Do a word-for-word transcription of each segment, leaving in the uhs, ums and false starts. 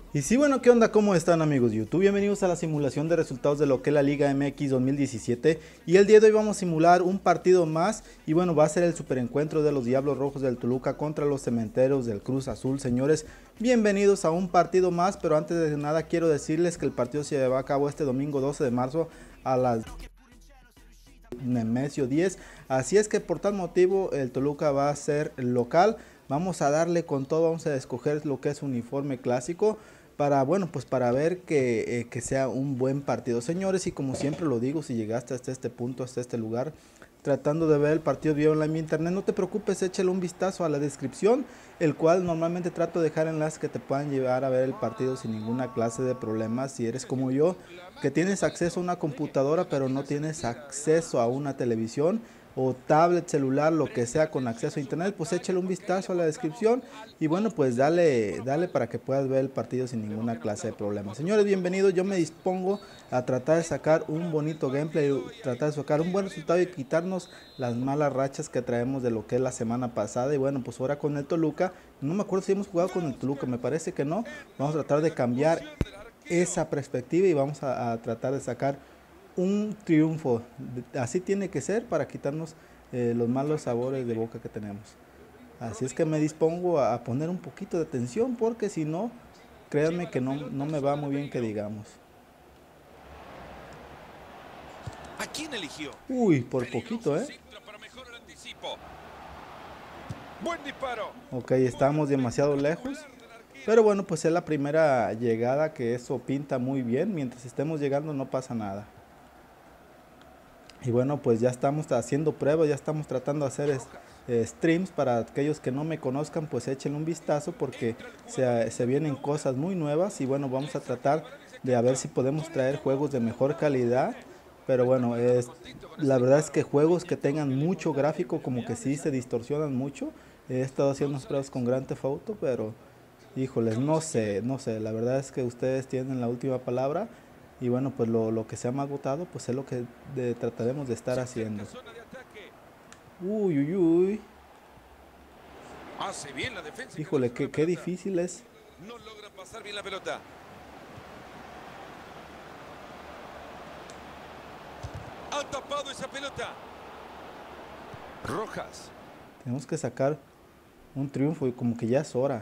Y sí, bueno, ¿qué onda? ¿Cómo están, amigos de YouTube? Bienvenidos a la simulación de resultados de lo que es la Liga M X dos mil diecisiete. Y el día de hoy vamos a simular un partido más. Y bueno, va a ser el superencuentro de los Diablos Rojos del Toluca contra los Cementeros del Cruz Azul. Señores, bienvenidos a un partido más. Pero antes de nada quiero decirles que el partido se lleva a cabo este domingo doce de marzo a las Nemesio diez. Así es que por tal motivo el Toluca va a ser local. Vamos a darle con todo, vamos a escoger lo que es uniforme clásico para, bueno, pues para ver que, eh, que sea un buen partido, señores. Y como siempre lo digo, si llegaste hasta este punto, hasta este lugar, tratando de ver el partido vía online en internet, no te preocupes, échale un vistazo a la descripción, el cual normalmente trato de dejar enlaces que te puedan llevar a ver el partido sin ninguna clase de problemas. Si eres como yo, que tienes acceso a una computadora pero no tienes acceso a una televisión o tablet, celular, lo que sea con acceso a internet, pues échale un vistazo a la descripción y bueno, pues dale, dale para que puedas ver el partido sin ninguna clase de problema. Señores, bienvenidos, yo me dispongo a tratar de sacar un bonito gameplay, tratar de sacar un buen resultado y quitarnos las malas rachas que traemos de lo que es la semana pasada. Y bueno, pues ahora con el Toluca, no me acuerdo si hemos jugado con el Toluca, me parece que no, vamos a tratar de cambiar esa perspectiva y vamos a, a tratar de sacar un triunfo. Así tiene que ser para quitarnos eh, los malos sabores de boca que tenemos. Así es que me dispongo a, a poner un poquito de atención porque si no, créanme que no, no me va muy bien que digamos. ¿A quién eligió? Uy, por poquito, ¿eh? Buen disparo. Ok, estamos demasiado lejos. Pero bueno, pues es la primera llegada, que eso pinta muy bien. Mientras estemos llegando no pasa nada. Y bueno, pues ya estamos haciendo pruebas, ya estamos tratando de hacer es, eh, streams. Para aquellos que no me conozcan, pues échenle un vistazo porque se, se vienen cosas muy nuevas. Y bueno, vamos a tratar de a ver si podemos traer juegos de mejor calidad. Pero bueno, es, la verdad es que juegos que tengan mucho gráfico como que sí se distorsionan mucho. He estado haciendo unas pruebas con Grand Theft Auto, pero híjoles, no sé, no sé. La verdad es que ustedes tienen la última palabra. Y bueno, pues lo, lo que sea más votado, pues es lo que de, trataremos de estar haciendo. Uy, uy, uy. Hace bien la defensa y Híjole, canaliza qué, la qué pelota. difícil es. No logra pasar bien la pelota. Ha tapado esa pelota. Rojas. Tenemos que sacar un triunfo y como que ya es hora.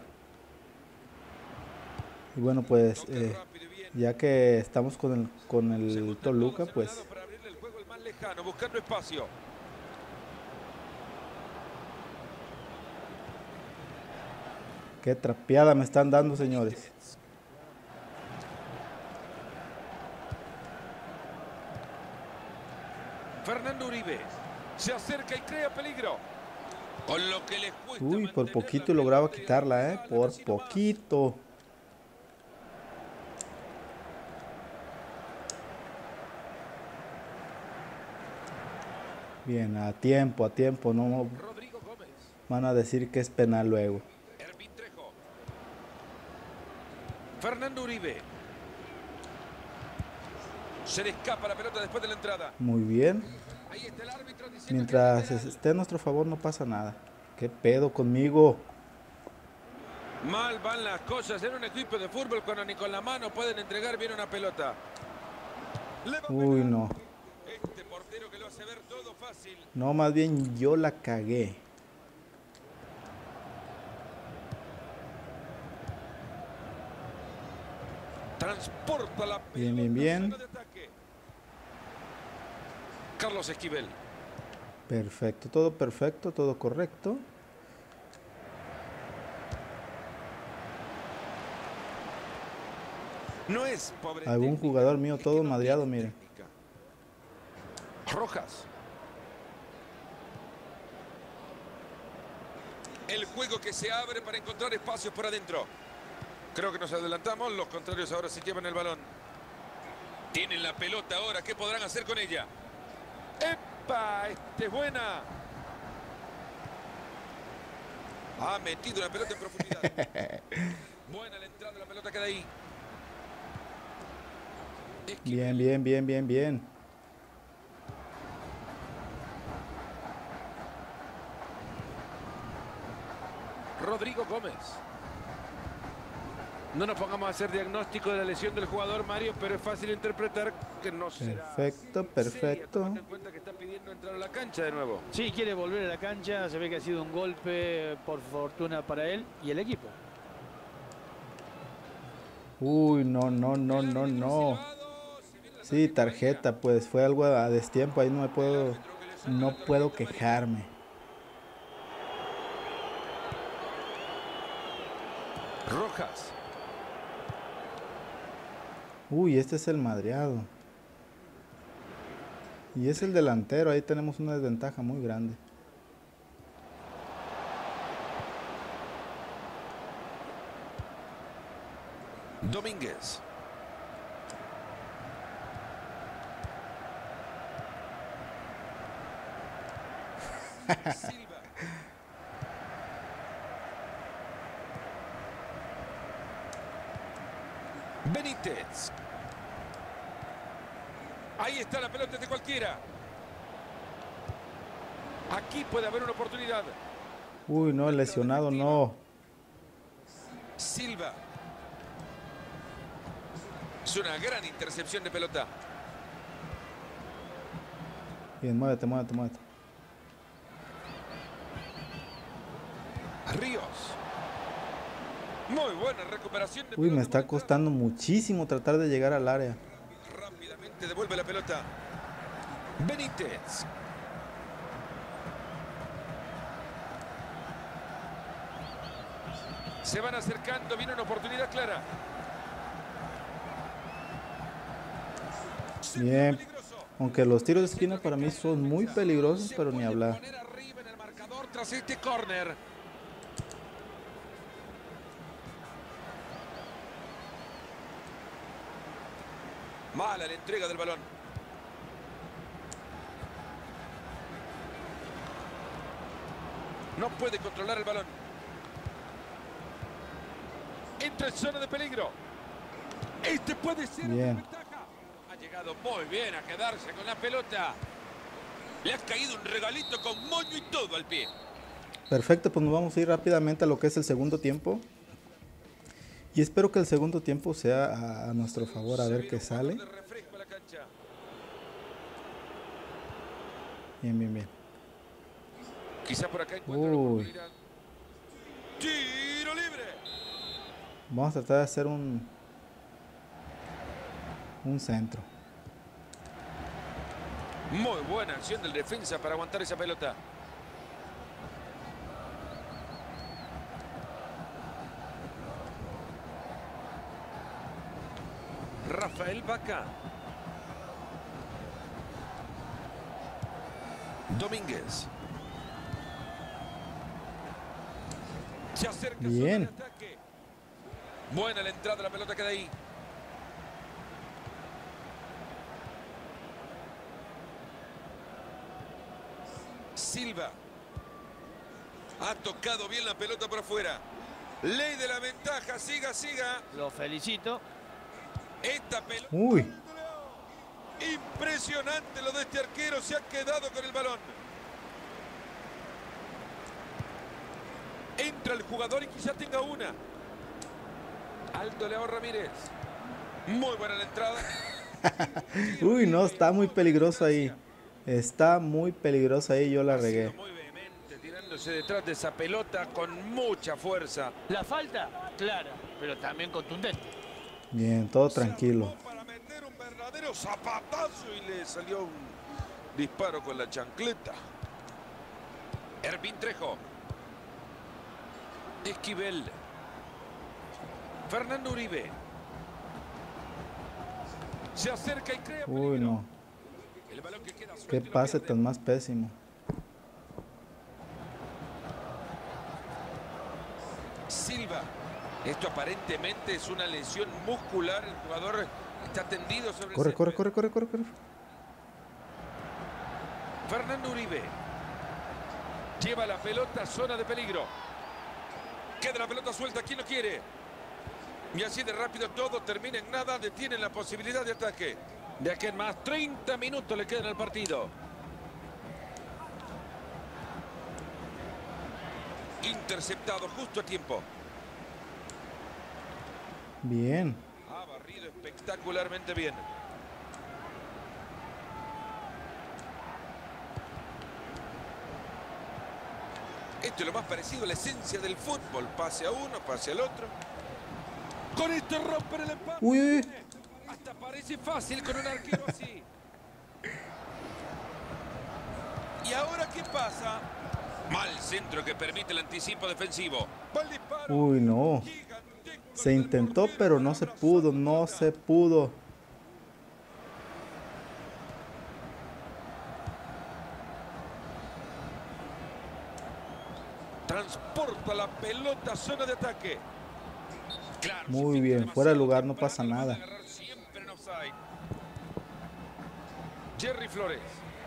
Y bueno, pues Toca eh, rápido y bien. ya que estamos con el, con Se el buscan Toluca, todos a un lado pues para abrirle el juego al más lejano, buscando espacio. qué trapeada me están dando, señores. Benítez. Fernando Uribe. Se acerca y crea peligro. Con lo que les cuesta Uy, por mantener la poquito lograba pelota y quitarla, eh. recuperarla, Por así nomás. poquito. Bien, a tiempo, a tiempo. No Rodrigo Gómez. van a decir que es penal luego. Ervin Trejo. Fernando Uribe. Se le escapa la pelota después de la entrada. Muy bien. Ahí está el árbitro diciendo que es Mientras lateral. esté a nuestro favor no pasa nada. ¿Qué pedo conmigo? Mal van las cosas en un equipo de fútbol cuando ni con la mano pueden entregar bien una pelota. Le va a Uy, pegar. no. Este portero que lo hace ver todo fácil. No, más bien yo la cagué. Transporta la Bien, pelota bien, a bien. zona de ataque. Carlos Esquivel. Perfecto, todo perfecto, todo correcto. No es pobre Algún técnica, jugador mío es que todo no madreado, tiene miren. técnica. Rojas. El juego que se abre para encontrar espacios por adentro. Creo que nos adelantamos. Los contrarios ahora sí llevan el balón. Tienen la pelota ahora. ¿Qué podrán hacer con ella? ¡Epa! Esta es buena. Ha metido la pelota en profundidad. Buena la entrada de la pelota, queda ahí. Bien, bien, bien, bien, bien. Rodrigo Gómez. No nos pongamos a hacer diagnóstico de la lesión del jugador, Mario, pero es fácil interpretar que no será Perfecto, perfecto. Teniendo en cuenta que está pidiendo entrar a la cancha de nuevo. Sí, quiere volver a la cancha. Se ve que ha sido un golpe, por fortuna para él y el equipo. Uy, no, no, no, no, no. Sí, tarjeta, pues fue algo a destiempo. Ahí no me puedo, no puedo quejarme. Rojas. Uy, este es el madreado. Y es el delantero. Ahí tenemos una desventaja muy grande. Domínguez. Silva. Benítez. Ahí está la pelota de cualquiera. Aquí puede haber una oportunidad. Uy, no, lesionado, no. Silva. Es una gran intercepción de pelota. Bien, muévete, muévete, muévete. Ríos. Muy buena recuperación de Uy, pelota. me está costando muchísimo tratar de llegar al área. Rápidamente devuelve la pelota. Benítez. Se van acercando, viene una oportunidad clara. Bien. Aunque los tiros de esquina para mí son muy peligrosos, pero ni hablar. Poner arriba en el marcador tras este córner. Mala la entrega del balón. No puede controlar el balón. Entra en zona de peligro. Este puede ser Bien. una ventaja. Ha llegado muy bien a quedarse con la pelota. Le ha caído un regalito con moño y todo al pie. Perfecto, pues nos vamos a ir rápidamente a lo que es el segundo tiempo. Y espero que el segundo tiempo sea a, a nuestro favor, a ver qué sale. De refresco a la cancha. Bien, bien, bien. Quizá por acá encuentre la Uy. oportunidad. Tiro libre. Vamos a tratar de hacer un, un centro. Muy buena acción del defensa para aguantar esa pelota. Rafael Vaca. Domínguez. Se acerca a Bien. zona de ataque. Buena la entrada, la pelota queda ahí. Silva. Ha tocado bien la pelota por afuera. Ley de la ventaja, siga, siga. Lo felicito. Esta pelota. Uy, Impresionante lo de este arquero, se ha quedado con el balón. Entra el jugador y quizá tenga una. Aldo León Ramírez. Muy buena la entrada. uy, no, está muy peligroso ahí. Está muy peligroso ahí, yo la Ha sido regué. muy vehemente, tirándose detrás de esa pelota con mucha fuerza. La falta, clara, pero también contundente. Bien, todo Se tranquilo. armó para meter un verdadero zapatazo y le salió un disparo con la chancleta. Ervin Trejo. Esquivel. Fernando Uribe. Se acerca y crea peligro. Uy, no. El balón que queda Qué suelto y lo pase pierde. tan más pésimo. Silva. Esto aparentemente es una lesión muscular. El jugador está tendido sobre Corre, el corre, césped. corre, corre, corre, corre. Fernando Uribe. Lleva la pelota a zona de peligro. Queda la pelota suelta. ¿Quién lo quiere? Y así de rápido todo termina en nada. Detienen la posibilidad de ataque. De aquí en más treinta minutos le quedan al partido. Interceptado justo a tiempo. Bien. Ha barrido espectacularmente bien. Esto es lo más parecido a la esencia del fútbol. Pase a uno, pase al otro. Con esto rompen el empate. Uy, uy. Hasta parece fácil con un arquero así. ¿Y ahora qué pasa? Mal centro que permite el anticipo defensivo. Va el disparo. Uy, no. Se intentó, pero no se pudo, no se pudo. Transporta la pelota a zona de ataque. Claro, Muy bien, fuera de lugar, no pasa nada. Siempre en offside. Jerry Flores.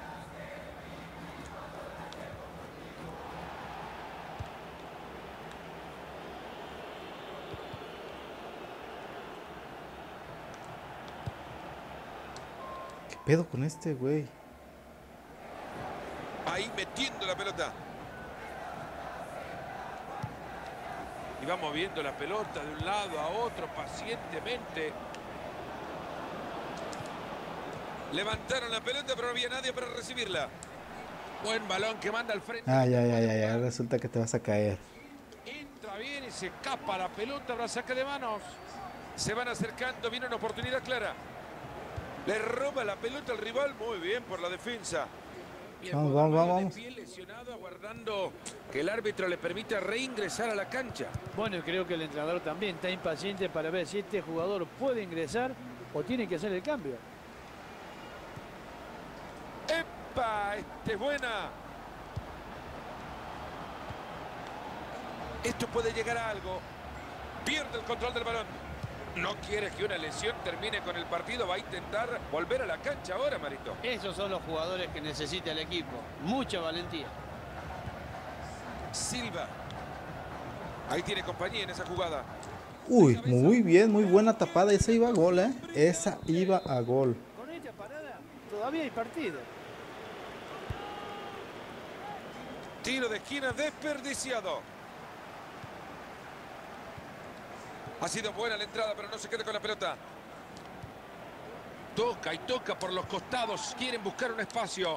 ¿Qué pedo con este güey? Ahí metiendo la pelota. Y va moviendo la pelota de un lado a otro pacientemente. Levantaron la pelota, pero no había nadie para recibirla. Buen balón que manda al frente. Ay, ay, ay, ay, ay, resulta que te vas a caer. Entra bien y se escapa la pelota, la saca de manos. Se van acercando, viene una oportunidad clara. Le roba la pelota al rival, muy bien por la defensa. Bien, Vamos, vamos, vamos, vamos. de pie lesionado, aguardando que el árbitro le permita reingresar a la cancha. Bueno, creo que el entrenador también está impaciente para ver si este jugador puede ingresar o tiene que hacer el cambio. ¡Epa! ¡Este es buena! Esto puede llegar a algo. Pierde el control del balón. No quiere que una lesión termine con el partido. Va a intentar volver a la cancha ahora, Marito. Esos son los jugadores que necesita el equipo. Mucha valentía. Silva. Ahí tiene compañía en esa jugada. Uy, muy bien, muy buena tapada. Esa iba a gol, ¿eh? Esa iba a gol. Con esta parada todavía hay partido. Tiro de esquina desperdiciado. Ha sido buena la entrada, pero no se queda con la pelota. Toca y toca por los costados. Quieren buscar un espacio.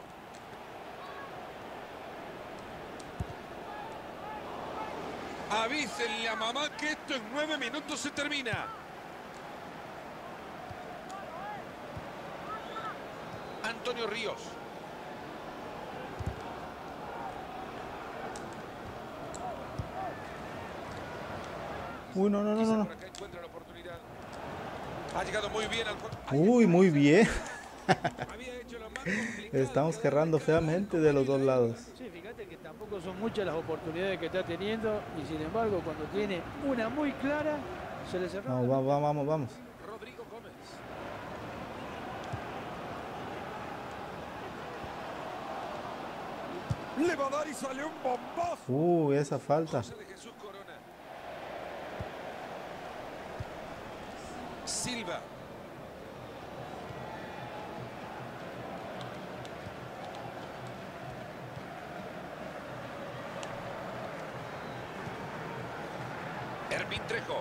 Avísenle a mamá que esto en nueve minutos se termina. Antonio Ríos. Uy, no, no, no, no. Por acá encuentra la oportunidad. Ha llegado muy bien al... Uy, muy bien. Había hecho lo más complicado. Estamos cerrando feamente de los dos lados. Sí, fíjate que tampoco son muchas las oportunidades que está teniendo y sin embargo cuando tiene una muy clara se le cerró. Vamos, vamos, vamos, vamos. Rodrigo Gómez. Le va a dar y sale un bombazo. Uy, esa falta. José de Jesús Corona. Silva. Hermín Trejo.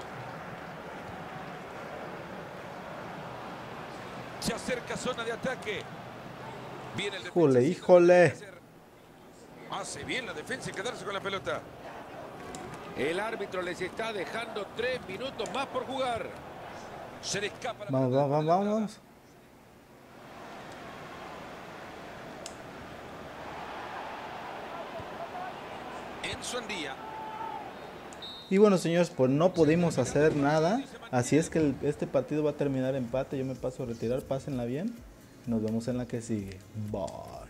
Se acerca zona de ataque. Viene el defensa. Híjole, híjole. Hace bien la defensa y quedarse con la pelota. El árbitro les está dejando tres minutos más por jugar. Se le escapa la Vamos, pelota vamos, por la vamos, entrada. vamos. Enzo Andía. Y bueno, señores, pues no pudimos hacer nada. Así es que el- este partido va a terminar empate. Yo me paso a retirar. Pásenla bien. Nos vemos en la que sigue. Bye.